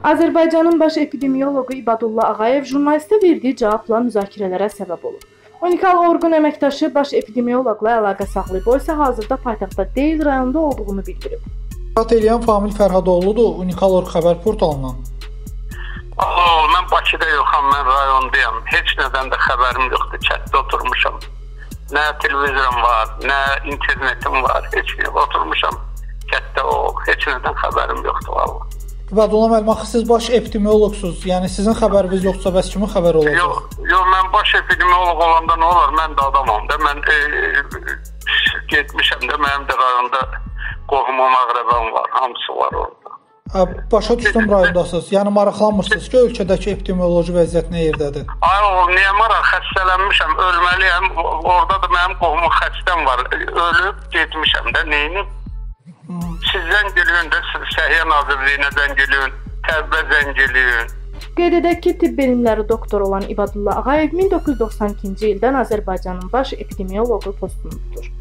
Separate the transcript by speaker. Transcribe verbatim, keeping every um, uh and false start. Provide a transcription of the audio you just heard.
Speaker 1: Azərbaycanın baş epidemioloqu İbadullah Ağayev jurnalistə verdiyi cavabla müzakirələrə səbəb olub. Unikal orqan əməkdaşı baş epidemioloqla əlaqə saxlayıb, o isə hazırda paytaxtda deyil, rayonda olduğunu bildirib.
Speaker 2: Qat eləyən Famil Fərhadoğludur Unikal Orq xəbər portalından.
Speaker 3: Allah, mən Bakıda yoxam, mən rayondayam. Heç nədən də xəbərim yoxdur, çətdə oturmuşam. Nə televizorum var, nə internetim var, heç bir oturmuşam. Çətdə o, heç nədən xəbərim yoxdur valla.
Speaker 2: İbadullah müəllim, axı siz baş epidemioloqsuz, yəni sizin xəbəriniz yoxsa bəs kimin xəbəri olacaq?
Speaker 3: Yox, yox, mən baş epidemioloq olanda nə olar, mən də adamam da, mən e, getmişəm də, mənim də rayonda qohumum, əqrəbəm var, hamısı var orada.
Speaker 2: Hə, başa düşdüm rayondasınız, yəni maraqlanmırsınız ki, ölkədəki epidemioloji vəziyyət nə yerdədir?
Speaker 3: Ay oğul, niyə maraq, xəstələnmişəm, ölməliyəm, orada da mənim qohumun xəstəm var, ölüb getmişəm də, neyini? Sizdən gülüyün də, Səhiyyə Nazirliyinə zəng gülüyün, təbbə zəng gülüyün.
Speaker 1: Qeyd edək ki, tibb elmləri doktoru olan İbadullah Ağayev min doqquz yüz doxsan ikinci ildən Azərbaycanın baş epidemioloqu postunu tutur.